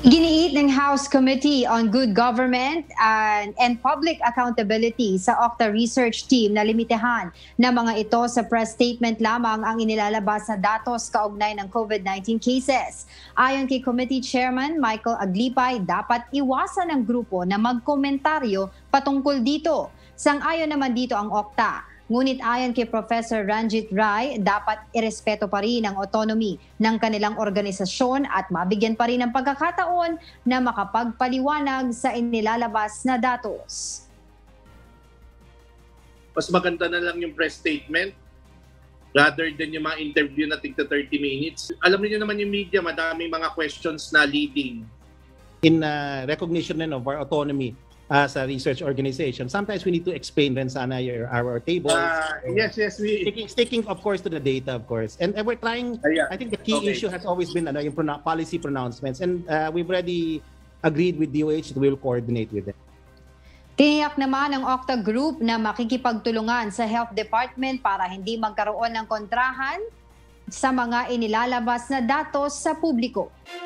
Giniit ng House Committee on Good Government and Public Accountability sa Okta Research Team na limitahan na mga ito sa press statement lamang ang inilalabas na datos kaugnay ng COVID-19 cases. Ayon kay Committee Chairman Michael Aglipay, dapat iwasan ng grupo na magkomentaryo patungkol dito. Sang-ayon naman dito ang Okta. Ngunit ayon kay Professor Ranjit Rai, dapat irespeto pa rin ang autonomy ng kanilang organisasyon at mabigyan pa rin ng pagkakataon na makapagpaliwanag sa inilalabas na datos. Mas maganda na lang yung press statement rather than yung mga interview na tigta 30 minutes. Alam niyo naman yung media, madaming mga questions na leading. In recognition of our autonomy as a research organization, sometimes we need to explain rin sana our tables. Yes, Sticking of course to the data, of course. And we're trying, I think the key issue has always been yung policy pronouncements. And we've already agreed with DOH that we will coordinate with them. Tiniyak naman ng Okta Group na makikipagtulungan sa Health Department para hindi magkaroon ng kontrahan sa mga inilalabas na datos sa publiko.